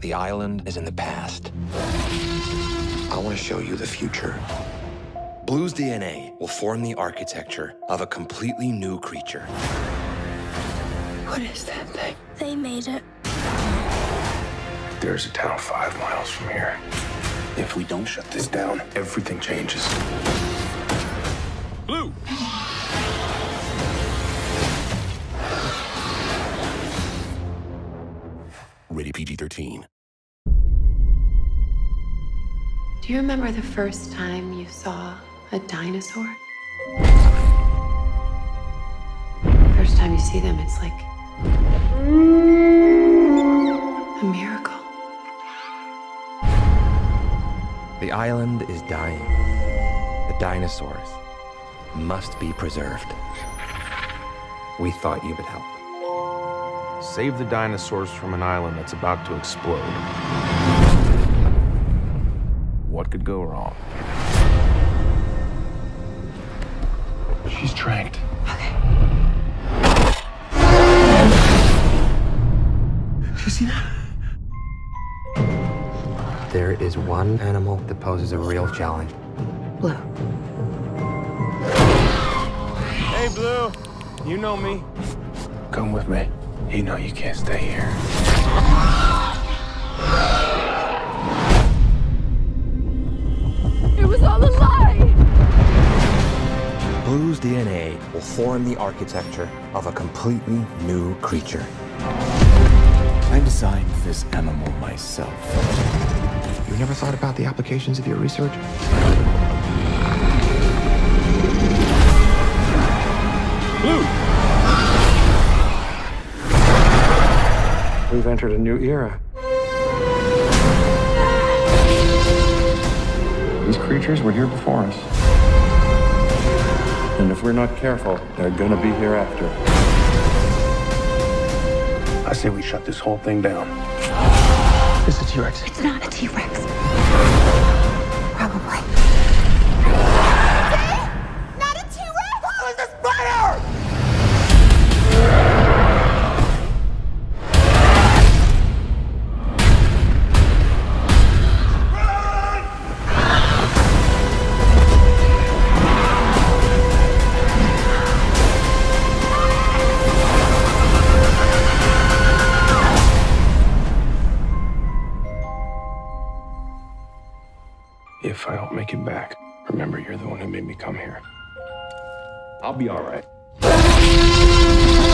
The island is in the past. I want to show you the future. Blue's DNA will form the architecture of a completely new creature. What is that thing? They made it. There's a town 5 miles from here. If we don't shut this down, everything changes. Blue! Rated PG-13. Do you remember the first time you saw a dinosaur? First time you see them, it's like a miracle. The island is dying. The dinosaurs must be preserved. We thought you would help. Save the dinosaurs from an island that's about to explode. What could go wrong? She's tranked. Okay. Did you see that? There is one animal that poses a real challenge. Blue. Hey, Blue. You know me. Come with me. You know you can't stay here. It was all a lie! Blue's DNA will form the architecture of a completely new creature. I designed this animal myself. You never thought about the applications of your research? Blue! We've entered a new era. These creatures were here before us. And if we're not careful, they're gonna be here after. I say we shut this whole thing down. It's a T-Rex. It's not a T-Rex. Probably. Not a T-Rex! What was the spider? If I don't make it back, remember you're the one who made me come here. I'll be all right.